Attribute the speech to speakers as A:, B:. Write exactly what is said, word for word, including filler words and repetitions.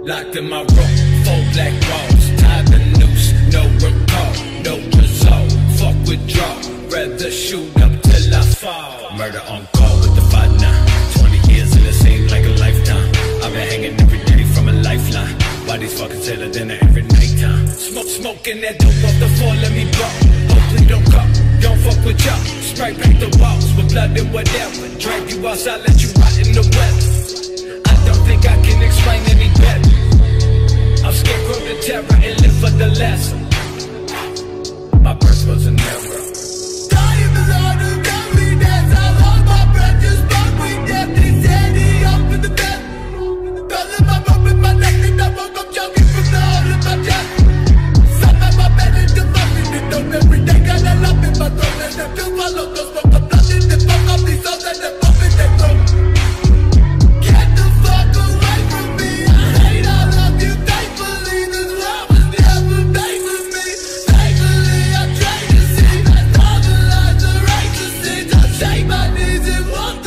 A: Locked in my room, four black walls, tied the noose, no recall, no resolve. Fuck withdraw, rather shoot up till I fall. Murder on call with the five nine. Twenty years and it seems like a lifetime. I've been hanging every day from a lifeline. Bodies fucking tailored dinner every nighttime. Smoke, smoking that dope off the floor, let me blow. Hopefully don't come, don't fuck with y'all. Spray paint the walls with blood and whatever. Drag you outside, let you rot in the weather. I don't think I can explain any better. I'm scarecrow to terror and live for the lesson. My birth was an error.
B: Dying beside the family, that's how long my breath just broke me dead. They said he up in the bed. Calling my rope in my neck, and I woke up choking from the hole in my chest. Some of my bed in the fucking the dope every day. Got a lump in my throat, and the pills follow the smoke. I'm flooding the fuck up these souls, and they're pumping their throat. Get the fuck away from me, I hate all of you. Thankfully, this love was never made for me. Thankfully, I tried to see that all the lies are right to see. I shake my knees and walk